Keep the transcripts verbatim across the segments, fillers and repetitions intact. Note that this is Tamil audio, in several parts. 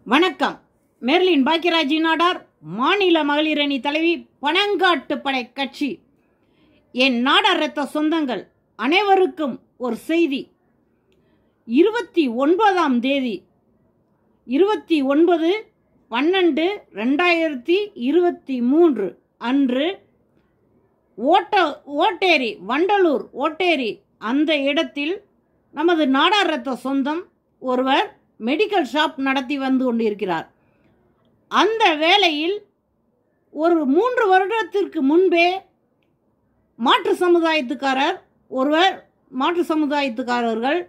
வணக்கம். மெர்லின் பாக்கியராஜ் நாடார், மாநில மகளிரணி தலைவி, பனங்காட்டு படை கட்சி. என் நாடார் ரத்த சொந்தங்கள் அனைவருக்கும் ஒரு செய்தி. இருபத்தி ஒன்பதாம் தேதி இருபத்தி ஒன்பது பன்னெண்டு ரெண்டாயிரத்தி இருபத்தி மூன்று அன்று ஓட்ட ஓட்டேரி வண்டலூர் ஓட்டேரி அந்த இடத்தில் நமது நாடார் ரத்த சொந்தம் ஒருவர் மெடிக்கல் ஷாப் நடத்தி வந்து கொண்டிருக்கிறார். அந்த வேளையில் ஒரு மூன்று வருடத்திற்கு முன்பே மாற்று சமுதாயத்துக்காரர் ஒருவர் மாற்று சமுதாயத்துக்காரர்கள்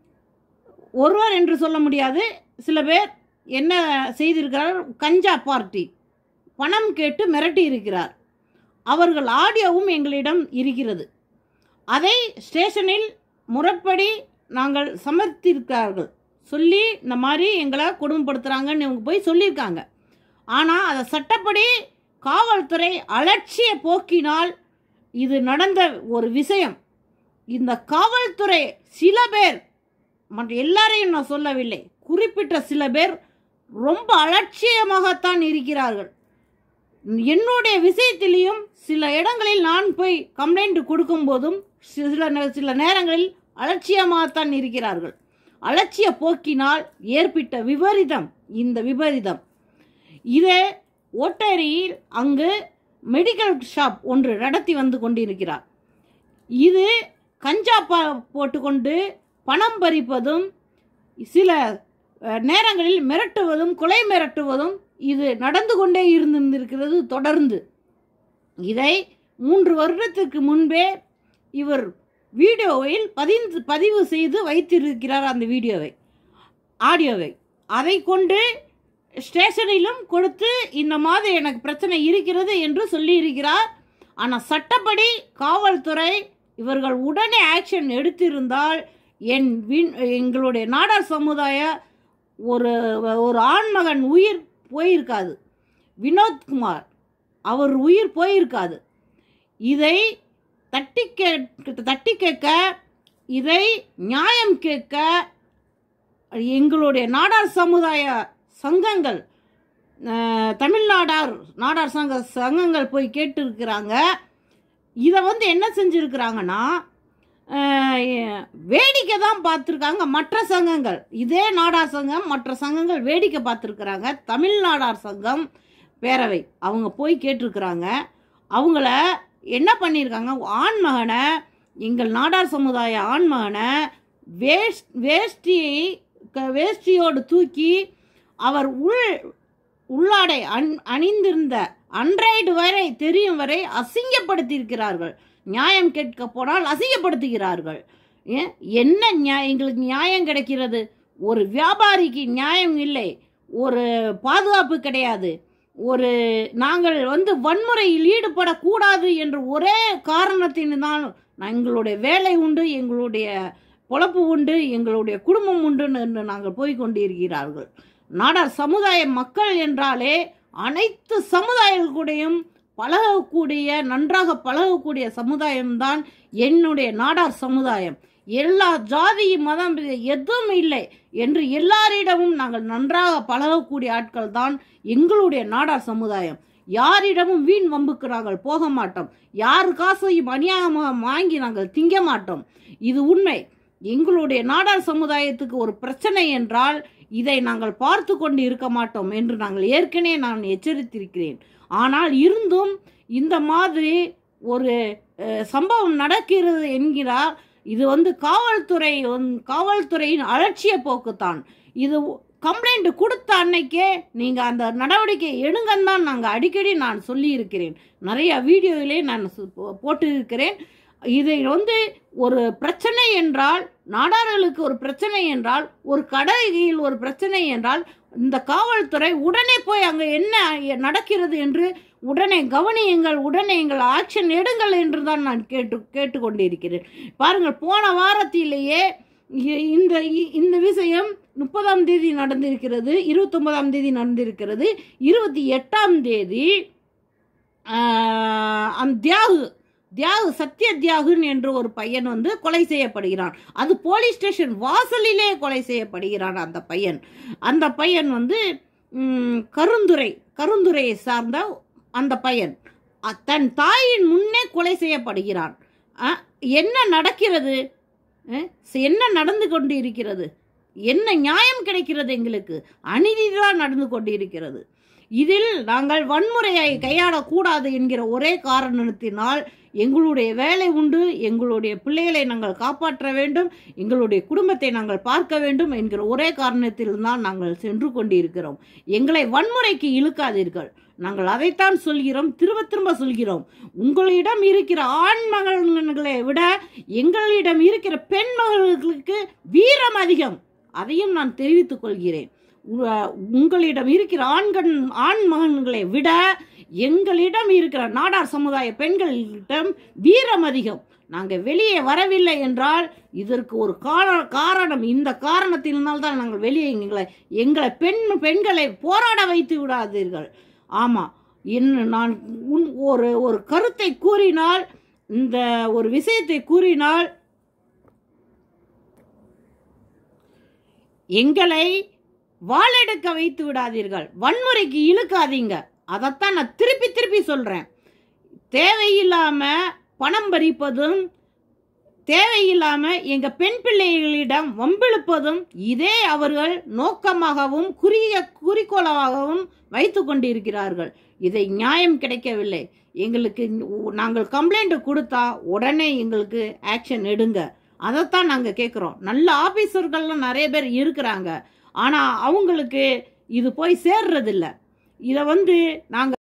ஒருவர் என்று சொல்ல முடியாது, சில பேர் என்ன செய்திருக்கிறார், கஞ்சா பார்ட்டி பணம் கேட்டு மிரட்டி இருக்கிறார். அவர்கள் ஆடியோவும் எங்களிடம் இருக்கிறது. அதை ஸ்டேஷனில் முறைப்படி நாங்கள் சமர்த்திருக்கிறார்கள். சொல்லி இந்த மாதிரி எங்களை கொடுமைப்படுத்துகிறாங்கன்னு இவங்க போய் சொல்லியிருக்காங்க. ஆனால் அதை சட்டப்படி காவல்துறை அலட்சிய போக்கினால் இது நடந்த ஒரு விஷயம். இந்த காவல்துறை சில பேர், மற்ற எல்லாரையும் நான் சொல்லவில்லை, குறிப்பிட்ட சில பேர் ரொம்ப அலட்சியமாகத்தான் இருக்கிறார்கள். என்னுடைய விஷயத்திலையும் சில இடங்களில் நான் போய் கம்ப்ளைண்ட் கொடுக்கும் போதும் சில சில நேரங்களில் அலட்சியமாகத்தான் இருக்கிறார்கள். அலட்சிய போக்கினால் ஏற்பட்ட விபரீதம் இந்த விபரீதம். இதே ஓட்டேரியில் அங்கு மெடிக்கல் ஷாப் ஒன்று நடத்தி வந்து கொண்டிருக்கிறார். இது கஞ்சா போட்டுக்கொண்டு பணம் பறிப்பதும் சில நேரங்களில் மிரட்டுவதும் கொலை மிரட்டுவதும் இது நடந்து கொண்டே இருந்திருக்கிறது தொடர்ந்து. இதை மூன்று வருடத்திற்கு முன்பே இவர் வீடியோவில் பதிந்து பதிவு செய்து வைத்திருக்கிறார். அந்த வீடியோவை ஆடியோவை அதை கொண்டு ஸ்டேஷனிலும் கொடுத்து இந்த மாதிரி எனக்கு பிரச்சனை இருக்கிறது என்று சொல்லி இருக்கிறார். ஆனால் சட்டப்படி காவல்துறை இவர்கள் உடனே ஆக்ஷன் எடுத்திருந்தால் என் வின் எங்களுடைய நாடார் சமுதாய ஒரு ஒரு ஆண்மகன் உயிர் போயிருக்காது, வினோத்குமார் அவர் உயிர் போயிருக்காது. இதை தட்டி கே தட்டி கேட்க, இதை நியாயம் கேட்க எங்களுடைய நாடார் சமுதாய சங்கங்கள், தமிழ்நாடார் நாடார் சங்க சங்கங்கள் போய் கேட்டுருக்கிறாங்க. இதை வந்து என்ன செஞ்சுருக்கிறாங்கன்னா, வேடிக்கை தான் பார்த்துருக்காங்க மற்ற சங்கங்கள். இதே நாடார் சங்கம் மற்ற சங்கங்கள் வேடிக்கை பார்த்துருக்குறாங்க. தமிழ்நாடார் சங்கம் பேரவை அவங்க போய் கேட்டிருக்கிறாங்க. அவங்கள என்ன பண்ணியிருக்காங்க, ஆண்மகனை, எங்கள் நாடார் சமுதாய ஆண்மகனை வேஸ்ட் வேஷ்டியை வேஷ்டியோடு தூக்கி அவர் உள் உள்ளாடை அண் அணிந்திருந்த அன்றைடு வரை தெரியும் வரை அசிங்கப்படுத்தியிருக்கிறார்கள். நியாயம் கேட்க போனால் அசிங்கப்படுத்துகிறார்கள். என்ன நியாயம் எங்களுக்கு நியாயம் கிடைக்கிறது? ஒரு வியாபாரிக்கு நியாயம் இல்லை, ஒரு பாதுகாப்பு கிடையாது, ஒரு நாங்கள் வந்து வன்முறையில் ஈடுபடக்கூடாது என்ற ஒரே காரணத்தினால் எங்களுடைய வேலை உண்டு, எங்களுடைய பொழப்பு உண்டு, எங்களுடைய குடும்பம் உண்டு என்று நாங்கள் போய்கொண்டிருக்கிறார்கள். நாடார் சமுதாய மக்கள் என்றாலே அனைத்து சமுதாயங்களுடையும் பழகக்கூடிய, நன்றாக பழகக்கூடிய சமுதாயம்தான் என்னுடைய நாடார் சமுதாயம். எல்லா ஜாதி மதம் எதுவும் இல்லை என்று எல்லாரிடமும் நாங்கள் நன்றாக பழகக்கூடிய ஆட்கள் தான் எங்களுடைய நாடார் சமுதாயம். யாரிடமும் வீண் வம்புக்கு நாங்கள் போக மாட்டோம். யார் காசையும் அநியாயமாக வாங்கி நாங்கள் திங்க மாட்டோம். இது உண்மை. எங்களுடைய நாடார் சமுதாயத்துக்கு ஒரு பிரச்சனை என்றால் இதை நாங்கள் பார்த்து கொண்டு இருக்க மாட்டோம் என்று நாங்கள் ஏற்கனவே நான் எச்சரித்திருக்கிறேன். ஆனால் இருந்தும் இந்த மாதிரி ஒரு சம்பவம் நடக்கிறது என்கிறார். இது வந்து காவல்துறை காவல்துறையின் அலட்சிய போக்குத்தான். இது கம்ப்ளைண்ட் கொடுத்த அன்னைக்கே நீங்கள் அந்த நடவடிக்கை எடுங்கன்னு தான் நாங்கள் அடிக்கடி நான் சொல்லியிருக்கிறேன். நிறைய வீடியோவிலே நான் போட்டிருக்கிறேன். இதை வந்து ஒரு பிரச்சனை என்றால், நாடார்களுக்கு ஒரு பிரச்சனை என்றால், ஒரு கடையில் ஒரு பிரச்சனை என்றால் இந்த காவல்துறை உடனே போய் அங்கே என்ன நடக்கிறது என்று உடனே கவனியுங்கள், உடனே எங்கள் ஆக்ஷன் எடுங்கள் என்று தான் நான் கேட்டு கேட்டுக்கொண்டிருக்கிறேன். பாருங்கள், போன வாரத்திலேயே இந்த இந்த விஷயம் முப்பதாம் தேதி நடந்திருக்கிறது, இருபத்தொன்பதாம் தேதி நடந்திருக்கிறது. இருபத்தி எட்டாம் தேதி அந்த தியாகு தியாகு சத்ய தியாகுன் என்ற ஒரு பையன் வந்து கொலை செய்யப்படுகிறான். அது போலீஸ் ஸ்டேஷன் வாசலிலே கொலை செய்யப்படுகிறான் அந்த பையன். அந்த பையன் வந்து கருந்துறை கருந்துறையை சார்ந்த அந்த பையன் தன் தாயின் முன்னே கொலை செய்யப்படுகிறான். என்ன நடக்கிறது? என்ன நடந்து கொண்டு இருக்கிறது? என்ன நியாயம் கிடைக்கிறது? எங்களுக்கு அநீதிதான் நடந்து கொண்டு இருக்கிறது. இதில் நாங்கள் வன்முறையை கையாளக்கூடாது என்கிற ஒரே காரணத்தினால் எங்களுடைய வேலை உண்டு, எங்களுடைய பிள்ளைகளை நாங்கள் காப்பாற்ற வேண்டும், எங்களுடைய குடும்பத்தை நாங்கள் பார்க்க வேண்டும் என்கிற ஒரே காரணத்தில் தான் நாங்கள் சென்று கொண்டிருக்கிறோம். எங்களை வன்முறைக்கு இழுக்காதீர்கள். நாங்கள் அதைத்தான் சொல்கிறோம், திரும்ப திரும்ப சொல்கிறோம். உங்களிடம் இருக்கிற ஆண் மகன்களை விட எங்களிடம் இருக்கிற பெண் மகன்களுக்கு வீரம் அதிகம். அதையும் நான் தெரிவித்துக் கொள்கிறேன். உங்களிடம் இருக்கிற ஆண்கள் ஆண் மகன்களை விட எங்களிடம் இருக்கிற நாடார் சமுதாய பெண்களிடம் வீரம் அதிகம். நாங்கள் வெளியே வரவில்லை என்றால் இதற்கு ஒரு காரணம், இந்த காரணத்தினால்தான் நாங்கள் வெளியே எங்களை எங்களை பெண் பெண்களை போராட வைத்து விடாதீர்கள். ஆமாம், இன்னும் நான் உன் ஒரு ஒரு கருத்தை கூறினால், இந்த ஒரு விஷயத்தை கூறினால் எங்களை வாளெடுக்க வைத்து விடாதீர்கள், வன்முறைக்கு இழுக்காதீங்க. அதைத்தான் நான் திருப்பி திருப்பி சொல்கிறேன். தேவையில்லாமல் பணம் பறிப்பதும், தேவையில்லாமல் எங்கள் பெண் பிள்ளைகளிடம் வம்பிழுப்பதும் இதே அவர்கள் நோக்கமாகவும் குறிய குறிக்கோளாகவும் வைத்து கொண்டிருக்கிறார்கள். இதை நியாயம் கிடைக்கவில்லை. எங்களுக்கு நாங்கள் கம்ப்ளைண்ட் கொடுத்தா உடனே எங்களுக்கு ஆக்ஷன் எடுங்க. அதைத்தான் நாங்கள் கேட்குறோம். நல்ல ஆஃபீஸர்கள்லாம் நிறைய பேர் இருக்கிறாங்க, ஆனால் அவங்களுக்கு இது போய் சேர்றதில்ல. இதை வந்து நாங்கள்